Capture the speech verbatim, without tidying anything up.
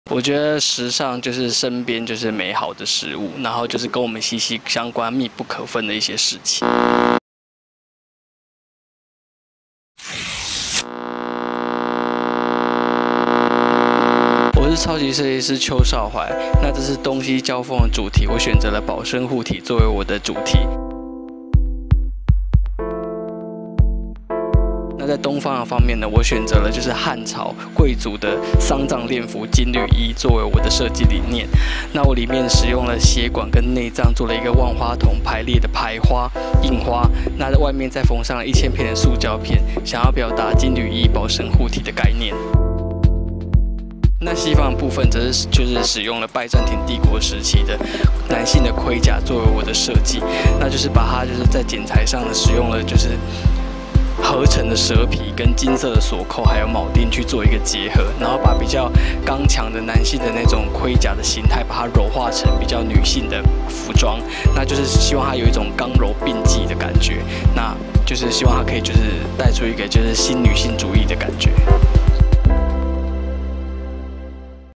我觉得时尚就是身边就是美好的事物，然后就是跟我们息息相关、密不可分的一些事情。我是超级设计师邱少怀，那这是东西交锋的主题，我选择了保生护体作为我的主题。那在东方的方面呢，我选择了就是汉朝贵族的丧葬殓服金缕衣作为我的设计理念。那我里面使用了血管跟内脏做了一个万花筒排列的排花印花，那在外面再缝上了一千片的塑胶片，想要表达金缕衣保生护体的概念。那西方的部分则是就是使用了拜占庭帝国时期的男性的盔甲作为我的设计，那就是把它就是在剪裁上使用了就是合成的蛇皮跟金色的锁扣还有铆钉去做一个结合，然后把比较刚强的男性的那种盔甲的形态，把它柔化成比较女性的服装，那就是希望它有一种刚柔并济的感觉，那就是希望它可以就是带出一个就是新女性主义的感觉。